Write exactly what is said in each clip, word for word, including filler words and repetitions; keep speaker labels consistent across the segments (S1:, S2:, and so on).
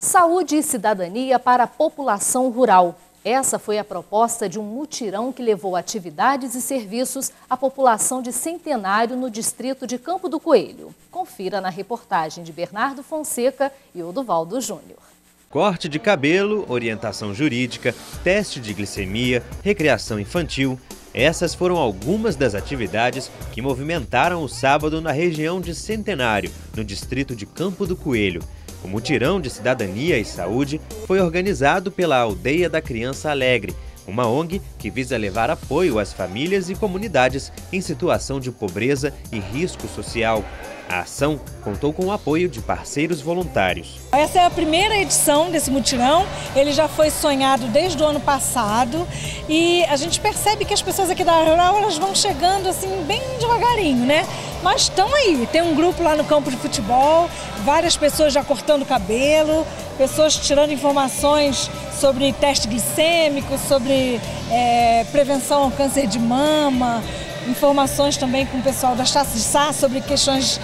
S1: Saúde e cidadania para a população rural. Essa foi a proposta de um mutirão que levou atividades e serviços à população de Centenário no distrito de Campo do Coelho. Confira na reportagem de Bernardo Fonseca e Oduvaldo Júnior.
S2: Corte de cabelo, orientação jurídica, teste de glicemia, recreação infantil. Essas foram algumas das atividades que movimentaram o sábado na região de Centenário, no distrito de Campo do Coelho. O mutirão de cidadania e saúde foi organizado pela Aldeia da Criança Alegre, uma O N G que visa levar apoio às famílias e comunidades em situação de pobreza e risco social. A ação contou com o apoio de parceiros voluntários.
S3: Essa é a primeira edição desse mutirão, ele já foi sonhado desde o ano passado e a gente percebe que as pessoas aqui da área rural elas vão chegando assim bem devagarinho, né? Mas estão aí, tem um grupo lá no campo de futebol, várias pessoas já cortando cabelo, pessoas tirando informações sobre teste glicêmico, sobre é, prevenção ao câncer de mama, informações também com o pessoal das taças de Sá sobre questões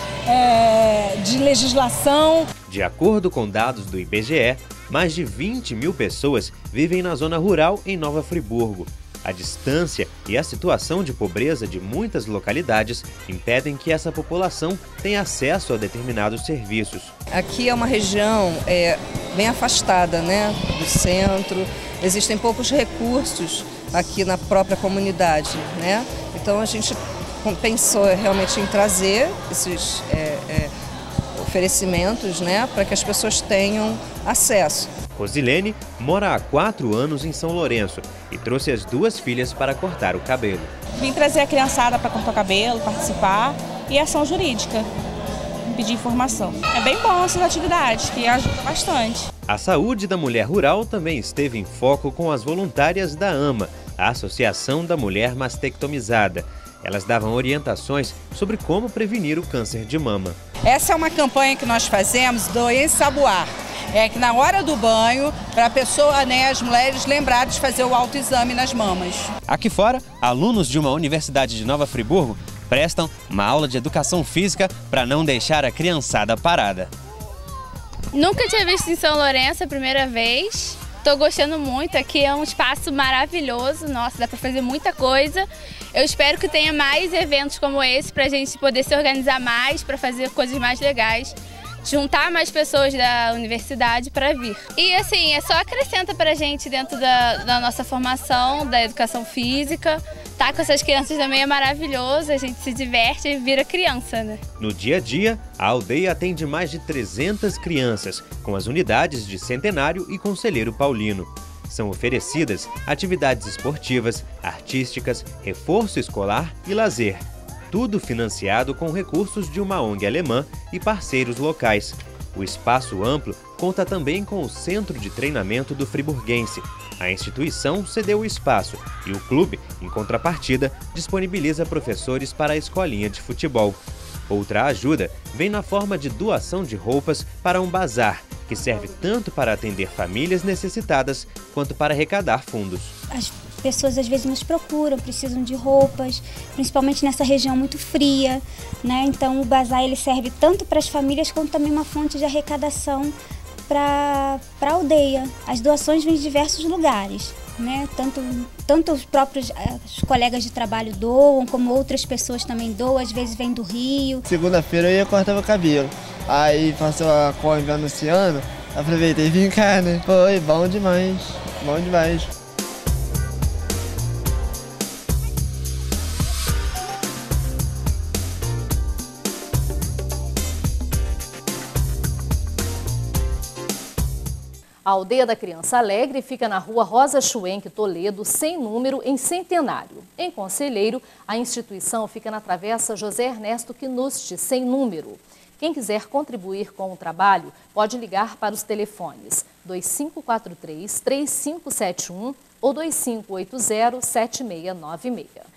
S3: é, de legislação.
S2: De acordo com dados do I B G E, mais de vinte mil pessoas vivem na zona rural em Nova Friburgo. A distância e a situação de pobreza de muitas localidades impedem que essa população tenha acesso a determinados serviços.
S4: Aqui é uma região é, bem afastada, né, do centro, existem poucos recursos aqui na própria comunidade, né? Então a gente pensou realmente em trazer esses é, é, oferecimentos, né, para que as pessoas tenham acesso.
S2: Rosilene mora há quatro anos em São Lourenço e trouxe as duas filhas para cortar o cabelo.
S5: Vim trazer a criançada para cortar o cabelo, participar e ação jurídica, pedir informação. É bem bom essas atividades, que ajuda bastante.
S2: A saúde da mulher rural também esteve em foco com as voluntárias da AMA, a Associação da Mulher Mastectomizada. Elas davam orientações sobre como prevenir o câncer de mama.
S6: Essa é uma campanha que nós fazemos do ensaboar. É que na hora do banho, para a pessoa, né, as mulheres lembrarem de fazer o autoexame nas mamas.
S2: Aqui fora, alunos de uma universidade de Nova Friburgo prestam uma aula de educação física para não deixar a criançada parada.
S7: Nunca tinha visto em São Lourenço a primeira vez. Estou gostando muito, aqui é um espaço maravilhoso, nossa, dá para fazer muita coisa. Eu espero que tenha mais eventos como esse para a gente poder se organizar mais, para fazer coisas mais legais, juntar mais pessoas da universidade para vir. E assim, é só acrescenta para a gente dentro da, da nossa formação, da educação física. Tá com essas crianças também é maravilhoso, a gente se diverte e vira criança, né?
S2: No dia a dia, a aldeia atende mais de trezentas crianças, com as unidades de Centenário e Conselheiro Paulino. São oferecidas atividades esportivas, artísticas, reforço escolar e lazer. Tudo financiado com recursos de uma O N G alemã e parceiros locais. O espaço amplo conta também com o Centro de Treinamento do Friburguense. A instituição cedeu o espaço e o clube, em contrapartida, disponibiliza professores para a escolinha de futebol. Outra ajuda vem na forma de doação de roupas para um bazar, que serve tanto para atender famílias necessitadas quanto para arrecadar fundos.
S8: As pessoas às vezes nos procuram, precisam de roupas, principalmente nessa região muito fria, né? Então o bazar ele serve tanto para as famílias quanto também uma fonte de arrecadação para a aldeia. As doações vêm de diversos lugares, né? Tanto, tanto os próprios os colegas de trabalho doam, como outras pessoas também doam, às vezes vêm do Rio.
S9: Segunda-feira eu ia cortar meu cabelo, aí passou a Kombi anunciando, aproveitei e vim cá, né? Foi bom demais, bom demais.
S1: A Aldeia da Criança Alegre fica na rua Rosa Schwenk Toledo, sem número, em Centenário. Em Conselheiro, a instituição fica na Travessa José Ernesto Quinuste, sem número. Quem quiser contribuir com o trabalho, pode ligar para os telefones dois cinco quatro três, três cinco sete um ou dois cinco oito zero, sete seis nove seis.